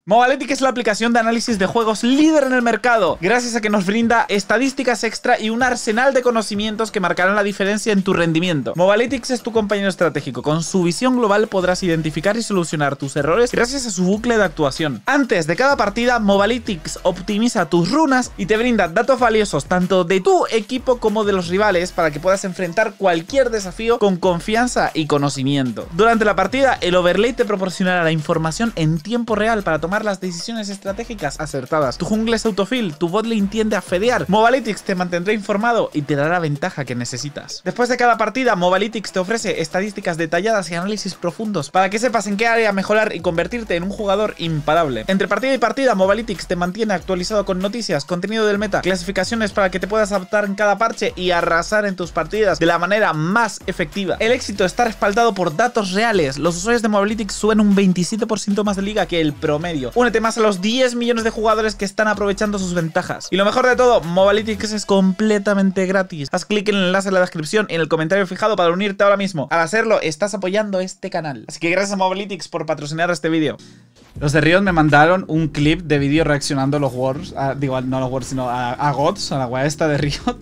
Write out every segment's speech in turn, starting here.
Mobalytics es la aplicación de análisis de juegos líder en el mercado, gracias a que nos brinda estadísticas extra y un arsenal de conocimientos que marcarán la diferencia en tu rendimiento. Mobalytics es tu compañero estratégico. Con su visión global podrás identificar y solucionar tus errores gracias a su bucle de actuación. Antes de cada partida, Mobalytics optimiza tus runas y te brinda datos valiosos tanto de tu equipo como de los rivales para que puedas enfrentar cualquier desafío con confianza y conocimiento. Durante la partida, el overlay te proporcionará la información en tiempo real para tomar las decisiones estratégicas acertadas. Tu jungla es autofill, tu botlane tiende a fedear. Mobalytics te mantendrá informado y te dará la ventaja que necesitas. Después de cada partida, Mobalytics te ofrece estadísticas detalladas y análisis profundos para que sepas en qué área mejorar y convertirte en un jugador imparable. Entre partida y partida, Mobalytics te mantiene actualizado con noticias, contenido del meta, clasificaciones para que te puedas adaptar en cada parche y arrasar en tus partidas de la manera más efectiva. El éxito está respaldado por datos reales. Los usuarios de Mobalytics suben un 27% más de liga que el promedio. Únete más a los 10 millones de jugadores que están aprovechando sus ventajas. Y lo mejor de todo, Mobalytics es completamente gratis. Haz clic en el enlace en la descripción y en el comentario fijado para unirte ahora mismo. Al hacerlo, estás apoyando este canal. Así que gracias a Mobalytics por patrocinar este vídeo. Los de Riot me mandaron un clip de vídeo reaccionando a los Worlds. Digo, no a los Worlds, sino a Gods, a la weá esta de Riot.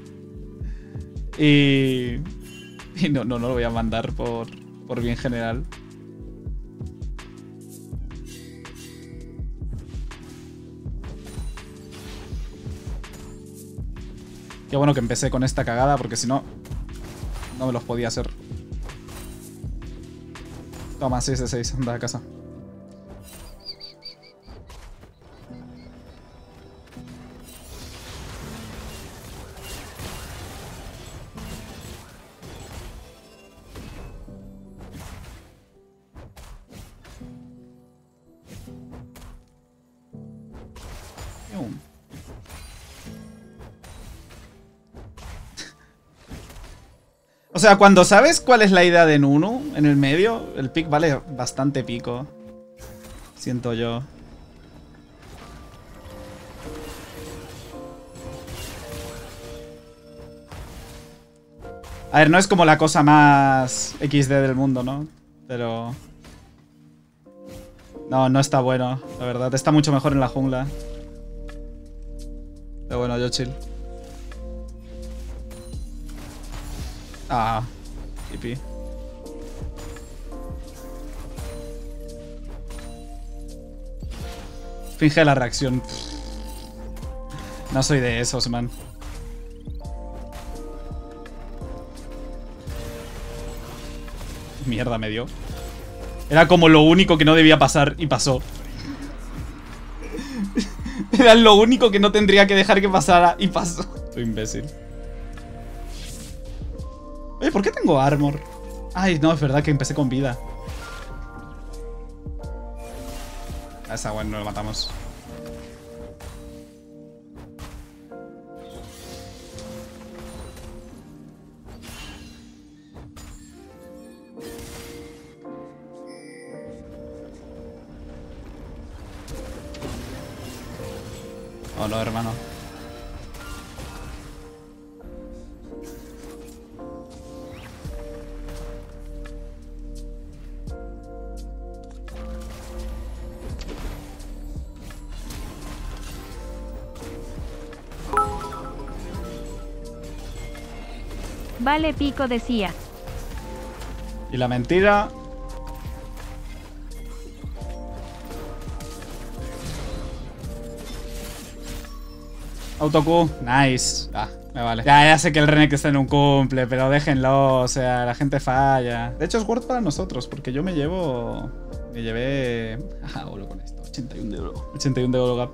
Y no lo voy a mandar por bien general. Qué bueno que empecé con esta cagada, porque si no, no me los podía hacer. Toma, 6 de 6, anda a casa. O sea, cuando sabes cuál es la idea de Nunu en el medio, el pick vale bastante pico. Siento yo. A ver, no es como la cosa más XD del mundo, ¿no? Pero... no está bueno, la verdad. Está mucho mejor en la jungla. Pero bueno, yo chill. Ah, hippie. Finge la reacción. No soy de esos, man. Mierda, me dio. Era como lo único que no debía pasar y pasó. Era lo único que no tendría que dejar que pasara y pasó. Soy imbécil. Oye, ¿por qué tengo armor? Ay, no, es verdad que empecé con vida. A esa bueno, no lo matamos. Oh, no, hermano. Vale pico, decía. Y la mentira... Auto Q, nice. Ah, me vale. Ya sé que el Renek está en un cumple, pero déjenlo, o sea, la gente falla. De hecho es worth para nosotros, porque yo me llevé... Ajá, oro con esto, 81 de oro. 81 de oro gap.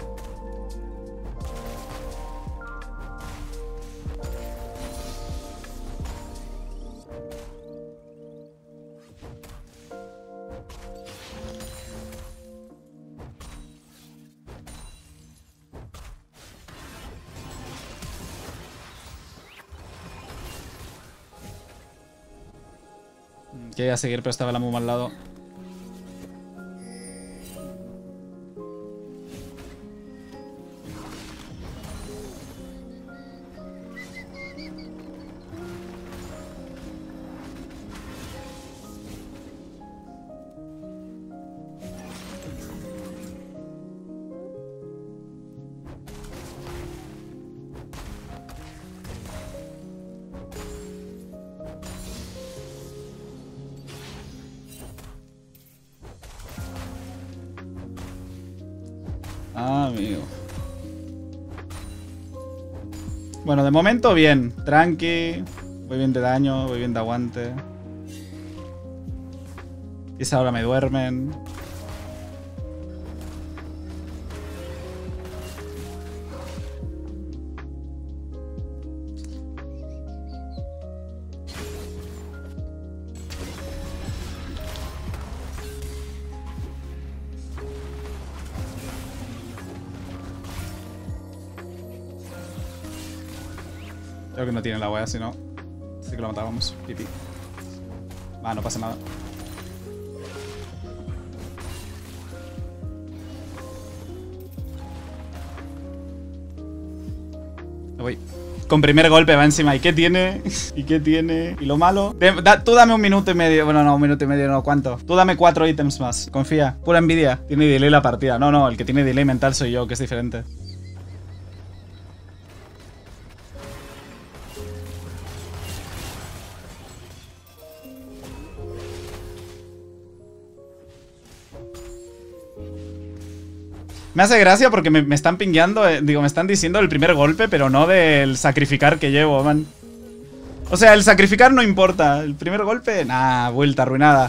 Quería seguir, pero estaba la Mumu al lado. Ah, amigo. Bueno, de momento bien. Tranqui. Voy bien de daño, voy bien de aguante. Y esa hora me duermen. Creo que no tiene la wea, si no. Sí que lo matábamos. Pipí. Va, no pasa nada. Me voy. Con primer golpe va encima. ¿Y qué tiene? ¿Y qué tiene? ¿Y lo malo? Tú dame 1 minuto y medio. Bueno, no, 1 minuto y medio, no. ¿Cuánto? Tú dame 4 ítems más. Confía. Pura envidia. Tiene delay la partida. No, no. El que tiene delay mental soy yo, que es diferente. Me hace gracia porque me están pingueando, digo, me están diciendo el primer golpe, pero no del sacrificar que llevo, man. O sea, el sacrificar no importa. El primer golpe, nah, vuelta arruinada.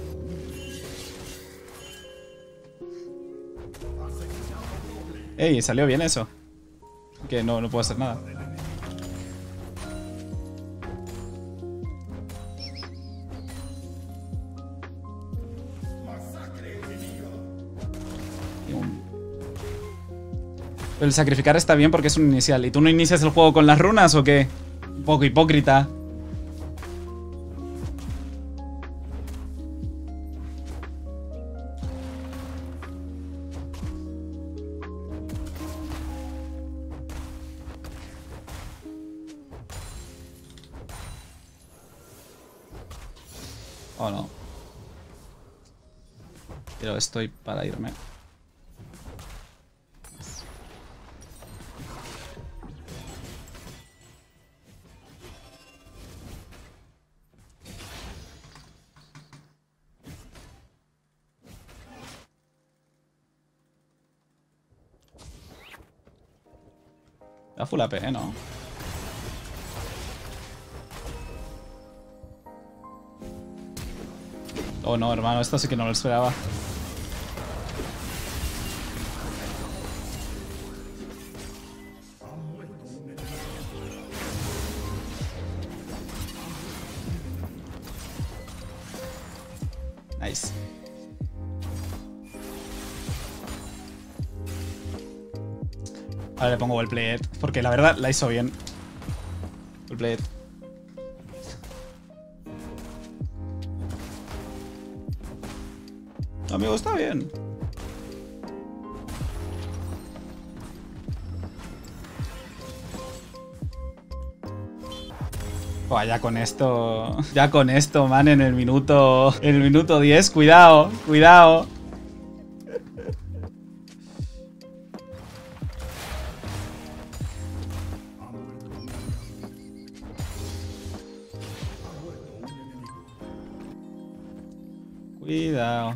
Ey, salió bien eso. Que no puedo hacer nada. El sacrificar está bien porque es un inicial. ¿Y tú no inicias el juego con las runas o qué? Un poco hipócrita. Oh no. Pero estoy para irme. Da full AP, ¿no? Oh no, hermano, esto sí que no lo esperaba. Nice. Ahora le pongo well played, porque la verdad la hizo bien. Well played. Amigo, está bien. Oh, ya con esto, man, en el minuto 10, cuidado, cuidado. Cuidado.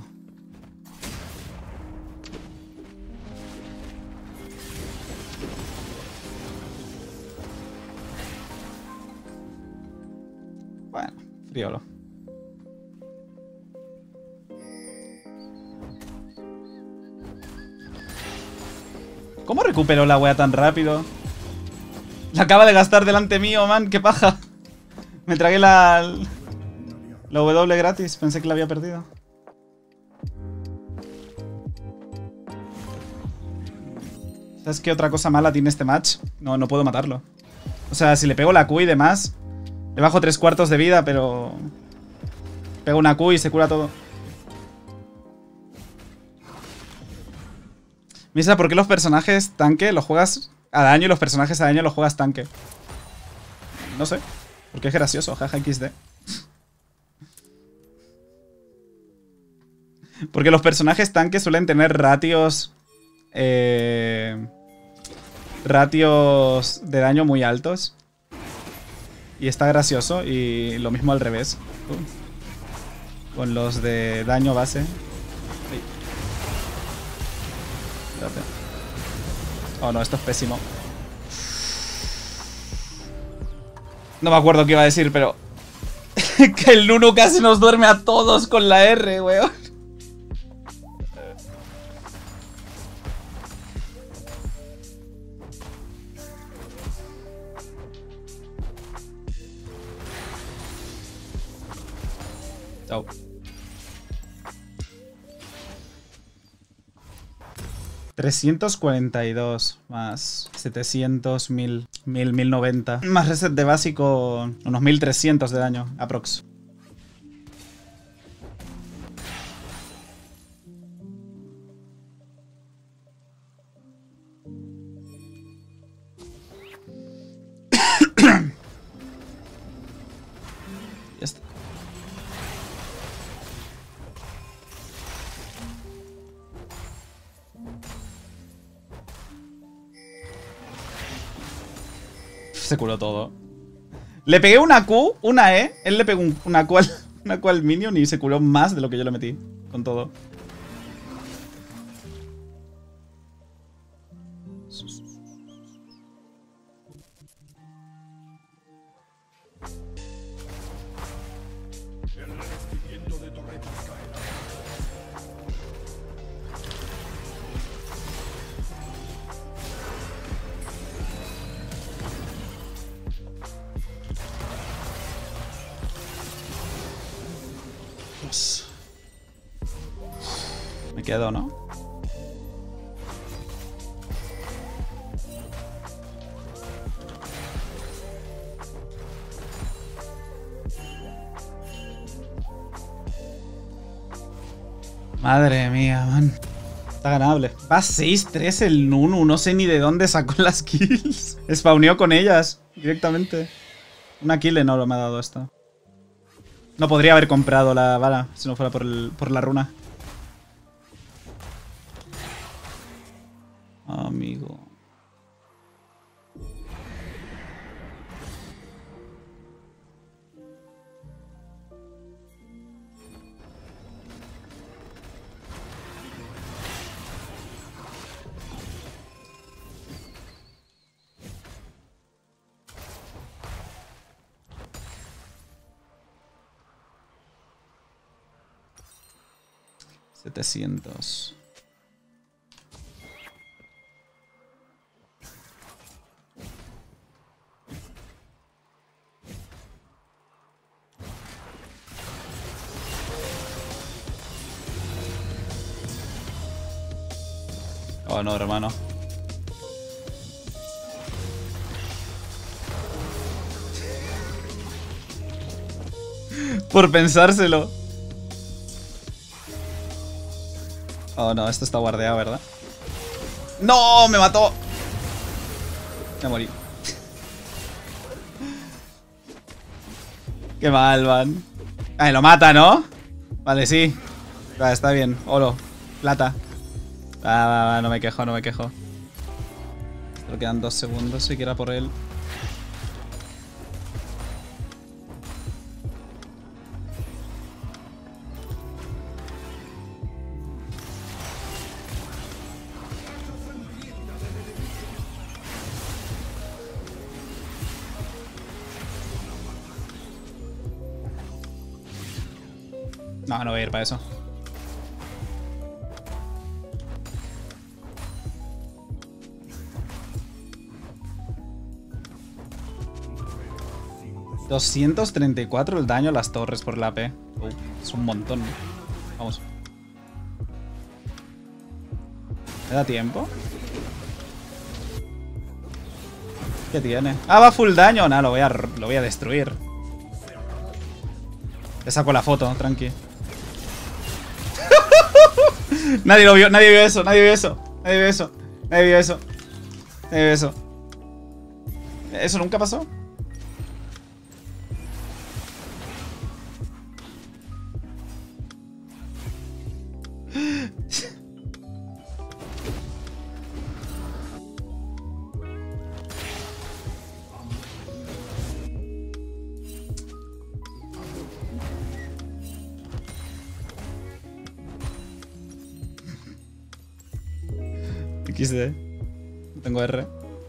Bueno, friolo. ¿Cómo recuperó la wea tan rápido? La acaba de gastar delante mío, man. ¡Qué paja! Me tragué la W gratis. Pensé que la había perdido. ¿Sabes qué otra cosa mala tiene este match? No puedo matarlo. O sea, si le pego la Q y demás, le bajo 3/4 de vida, pero... Pego una Q y se cura todo. Misa, ¿por qué los personajes tanque los juegas a daño y los personajes a daño los juegas tanque? No sé. Porque es gracioso, jaja XD. Porque los personajes tanque suelen tener ratios... ratios de daño muy altos. Y está gracioso. Y lo mismo al revés. Con los de daño base. Espérate. Oh, no, esto es pésimo. No me acuerdo qué iba a decir, pero... que el Nunu casi nos duerme a todos con la R, weón. Chao. $342 más 700, 1090. Más reset de básico, unos 1300 de daño, aprox. Ya está. Se curó todo. Le pegué una Q, una E. Él le pegó una Q al minion y se curó más de lo que yo le metí. Con todo. Me quedo, ¿no? Madre mía, man. Está ganable. Va 6-3 el Nunu. No sé ni de dónde sacó las kills. Spawneó con ellas directamente. Una kill no me ha dado esta. No podría haber comprado la bala si no fuera por la runa. Amigo. $700. Oh, no, hermano. Por pensárselo. Oh, no, esto está guardeado, ¿verdad? ¡No! ¡Me mató! Me morí. Qué mal, van. Ay, lo mata, ¿no? Vale, sí. Vale, está bien. Oro. Plata. No me quejo, no me quejo. Solo quedan 2 segundos si quiera por él. No, no voy a ir para eso. $234 el daño a las torres por la AP. Es un montón. Vamos. ¿Me da tiempo? ¿Qué tiene? Ah, va full daño. Nada, lo voy a destruir. Le saco la foto, tranqui. Nadie lo vio, nadie vio eso, nadie vio eso. Nadie vio eso, nadie vio eso. Nadie vio eso. ¿Eso nunca pasó? XD. Tengo R.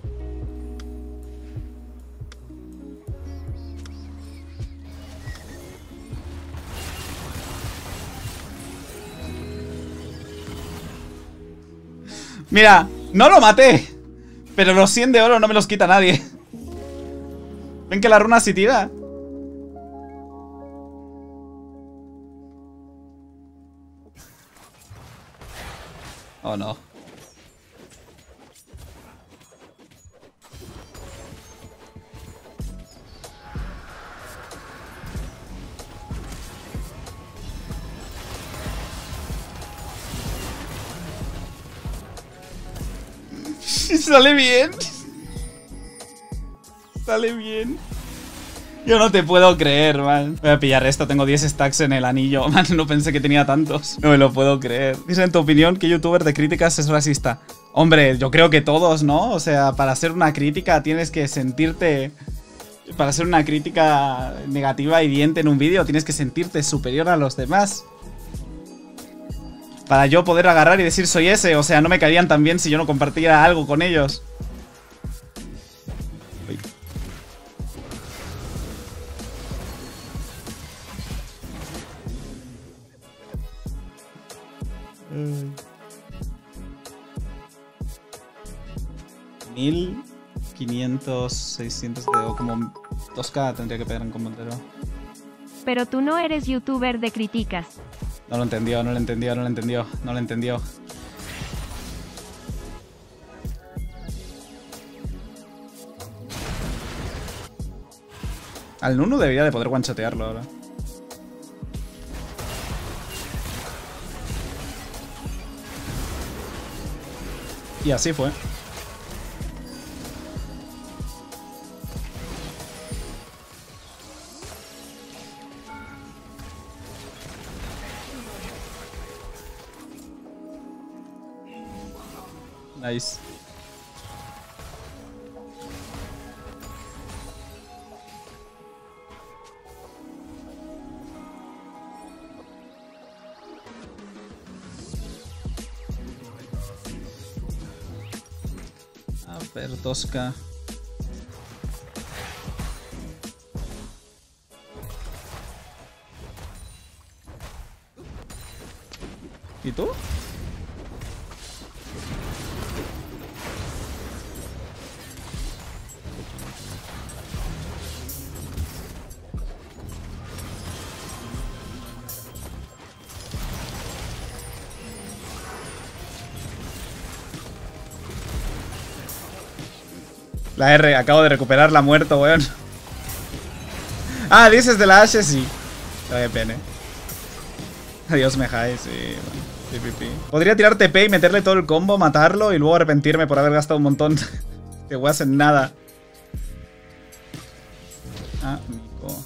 Mira, no lo maté. Pero los 100 de oro no me los quita nadie. ¿Ven que la runa sí tira? Oh, no. Sale bien. Sale bien. Yo no te puedo creer, man. Voy a pillar esto, tengo 10 stacks en el anillo. Man, no pensé que tenía tantos. No me lo puedo creer. Dice, en tu opinión, ¿qué youtuber de críticas es racista? Hombre, yo creo que todos, ¿no? O sea, para hacer una crítica tienes que sentirte... Para hacer una crítica negativa y hiriente en un vídeo tienes que sentirte superior a los demás. Para yo poder agarrar y decir soy ese. O sea, no me caerían tan bien si yo no compartiera algo con ellos. Uy. Mm. 1500, 600 de como 2K tendría que pegar en combate. Pero tú no eres youtuber de críticas. No lo entendió, no lo entendió, no lo entendió, no lo entendió. Al Nunu debería de poder one-shotearlo ahora. Y así fue. Nice. A ver, 2K. ¿Y tú? La R, acabo de recuperarla muerto, weón. Ah, dices de la Ashe, sí. Qué pene. Adiós, Mejai, sí. PPP. Podría tirar TP y meterle todo el combo, matarlo y luego arrepentirme por haber gastado un montón. Que weas en nada. Ah, Nico.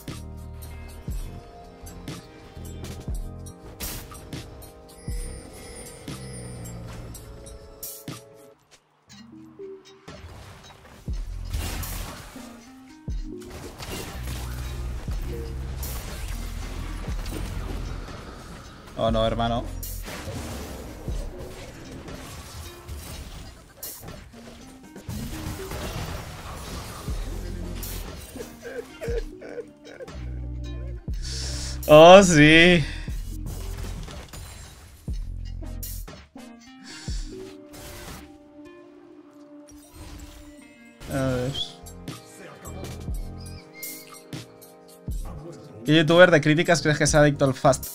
Oh no, hermano. Oh, sí. A ver. ¿Qué youtuber de críticas crees que sea adicto al fast?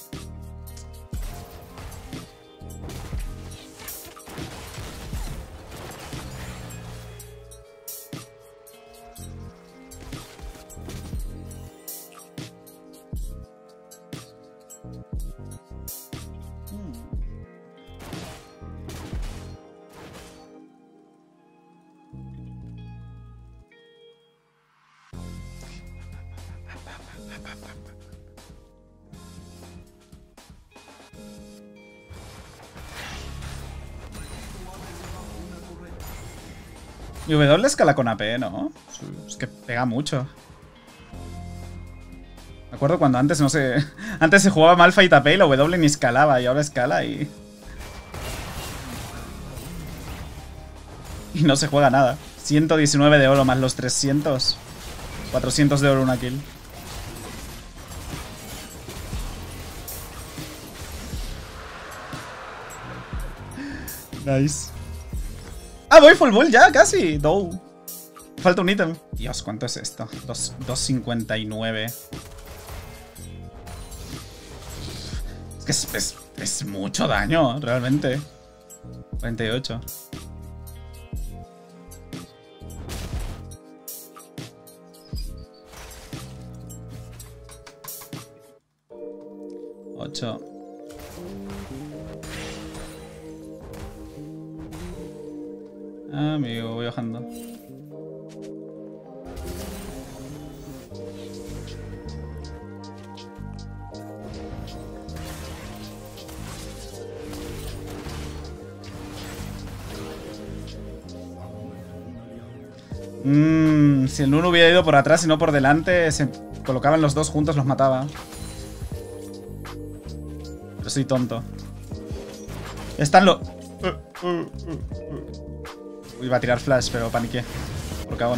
Y W escala con AP, ¿no? Es que pega mucho. Me acuerdo cuando antes, no sé... Antes se jugaba Malphite AP y la W ni escalaba. Y ahora escala y... Y no se juega nada. 119 de oro más los 300. 400 de oro una kill. Nice. Ah, voy full bull ya, casi. Dow. Falta un ítem. Dios, ¿cuánto es esto? 259. Es que es mucho daño, realmente. 48. Ocho. Amigo, voy bajando. Si el Nunu hubiera ido por atrás y no por delante, se colocaban los dos juntos, los mataba. Pero soy tonto. Están los... Iba a tirar flash, pero paniqué. Por cagón.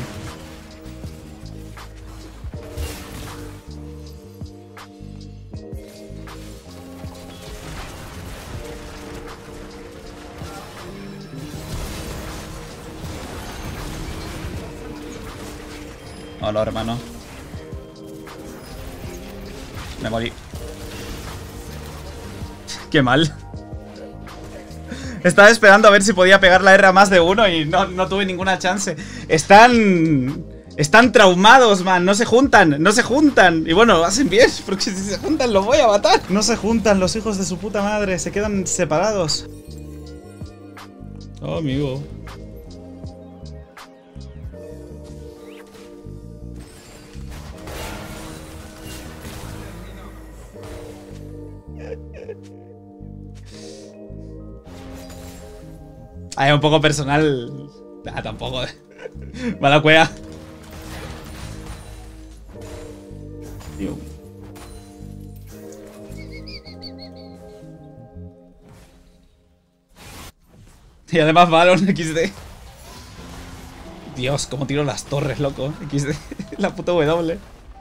Hola, hermano. Me morí. Qué mal. Estaba esperando a ver si podía pegar la R a más de uno y no tuve ninguna chance. Están traumados, man. No se juntan, no se juntan. Y bueno, lo hacen bien, porque si se juntan los voy a matar. No se juntan los hijos de su puta madre. Se quedan separados. Oh, amigo. Ah, es un poco personal. Ah, tampoco. Mala cueva. Tío. Y además Valon XD. Dios, cómo tiro las torres, loco. XD. La puta W.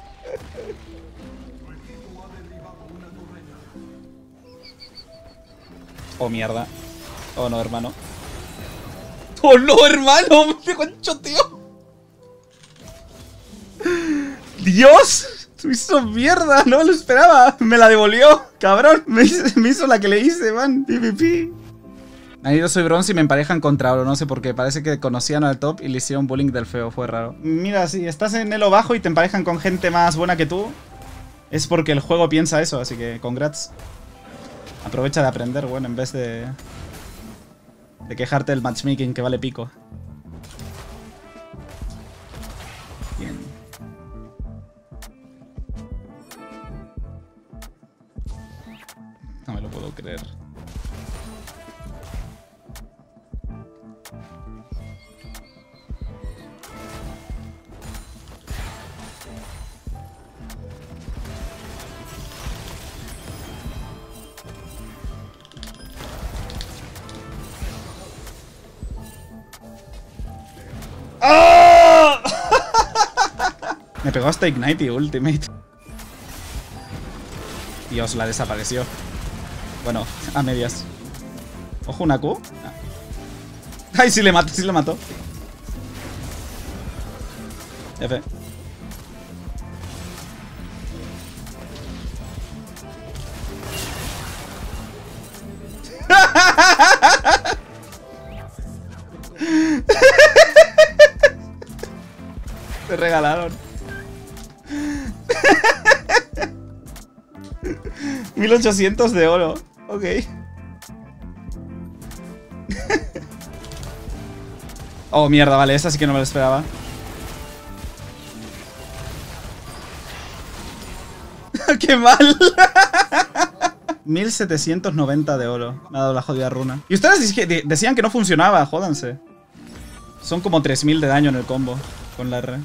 Oh, mierda. Oh, no, hermano. ¡Oh, no, hermano! ¡Me pegó el choteo! ¡Dios! Me hizo mierda, no me lo esperaba. Me la devolvió, cabrón. Me hizo la que le hice, man. PvP. Han ido soy bronce y me emparejan contra oro. No sé por qué. Parece que conocían al top y le hicieron bullying del feo. Fue raro. Mira, si estás en elo bajo y te emparejan con gente más buena que tú, es porque el juego piensa eso. Así que congrats. Aprovecha de aprender, bueno, en vez de quejarte del matchmaking que vale pico. Bien. No me lo puedo creer. ¡Oh! Me pegó hasta Ignite y Ultimate. Dios, la desapareció. Bueno, a medias. Ojo, una Q. Ay, sí le mato, sí le mato. F. Te regalaron. 1800 de oro. Ok. Oh, mierda, vale, esa sí que no me lo esperaba. ¡Qué mal! 1790 de oro. Me ha dado la jodida runa. Y ustedes decían que no funcionaba, jódanse. Son como 3000 de daño en el combo con la R.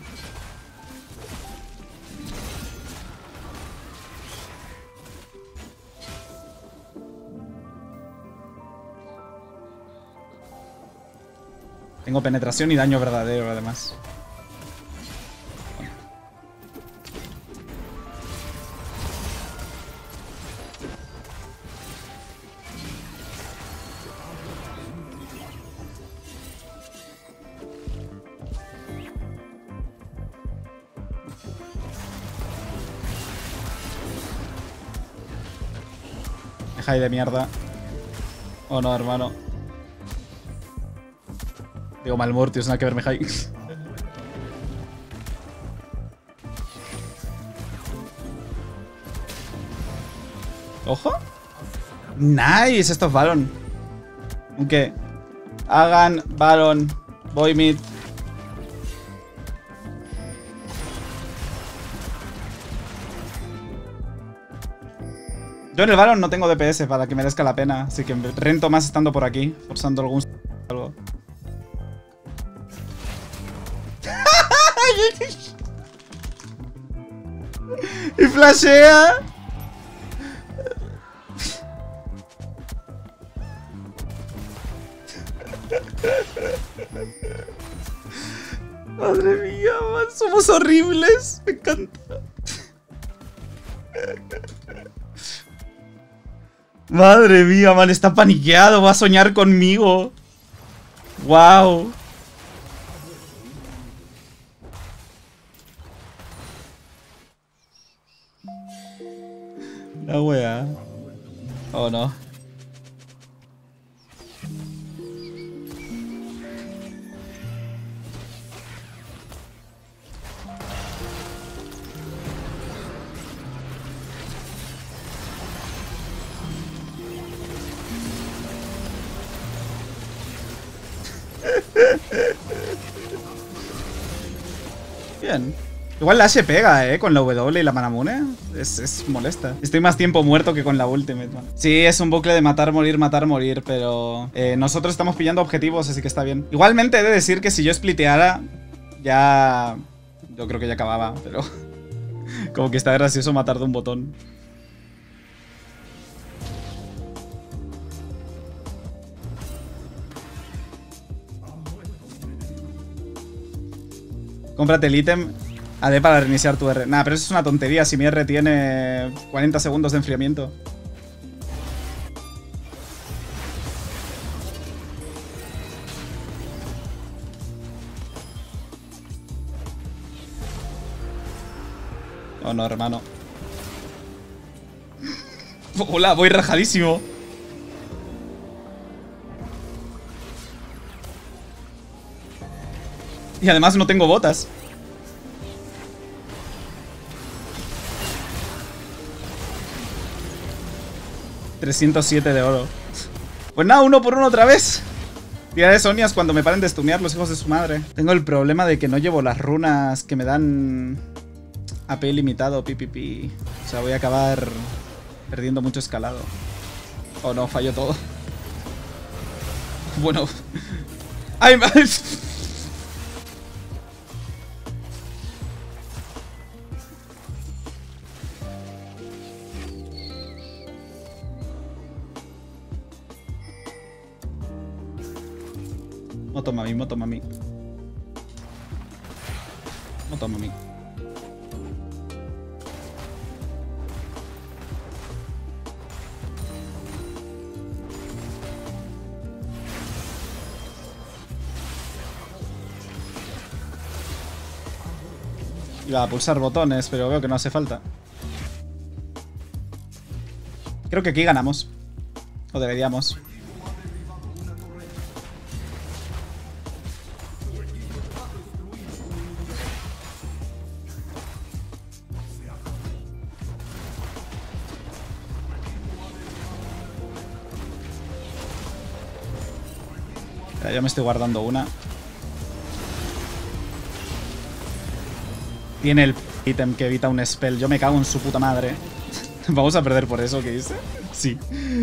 Tengo penetración y daño verdadero, además. Deja ahí de mierda. Oh no, hermano. Digo, Malmortius, nada que ver, Mejai. Ojo. Nice, esto es Baron. Aunque hagan Baron, voy mid. Yo en el Baron no tengo DPS para que merezca la pena, así que rento más estando por aquí, forzando algún algo. Y flashea. Madre mía, man, somos horribles. Me encanta. Madre mía, man, está paniqueado. Va a soñar conmigo. Wow. La wea. Oh no. Bien. Igual la H pega, con la W y la Manamune. Es molesta. Estoy más tiempo muerto que con la Ultimate, man. Sí, es un bucle de matar, morir, pero nosotros estamos pillando objetivos, así que está bien. Igualmente he de decir que si yo spliteara, ya... Yo creo que ya acababa, pero... Como que está gracioso matar de un botón. Cómprate el ítem AD para reiniciar tu R. Nah, pero eso es una tontería si mi R tiene 40 segundos de enfriamiento. Oh no, hermano. Hola, voy rajadísimo. Y además no tengo botas. $307 de oro. Pues nada, 1 por 1 otra vez. Tiraré Sonias cuando me paren de stunear los hijos de su madre. Tengo el problema de que no llevo las runas que me dan AP limitado, pipipi. O sea, voy a acabar perdiendo mucho escalado. Oh no, falló todo. Bueno. ¡Ay, madre! Motomami, motomami. Motomami. Iba a pulsar botones, pero veo que no hace falta. Creo que aquí ganamos. O deberíamos. Ya me estoy guardando una. Tiene el ítem que evita un spell. Yo me cago en su puta madre. ¿Vamos a perder por eso que dice? Sí.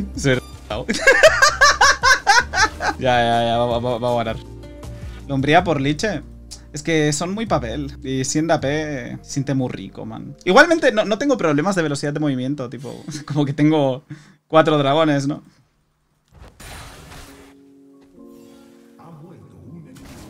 Ya, va a ganar. Lombría por liche. Es que son muy papel. Y siendo AP, siente muy rico, man. Igualmente, no tengo problemas de velocidad de movimiento. Tipo, como que tengo 4 dragones, ¿no?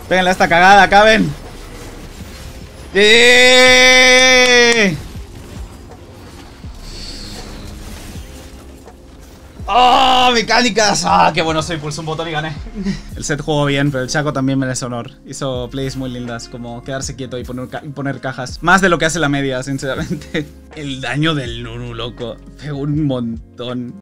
Péganle a esta cagada, acaben. ¡Oh, mecánicas! ¡Ah, qué bueno soy! Pulso un botón y gané. El set jugó bien, pero el Chaco también merece honor. Hizo plays muy lindas, como quedarse quieto y poner cajas. Más de lo que hace la media, sinceramente. El daño del Nunu, loco. Pegó un montón.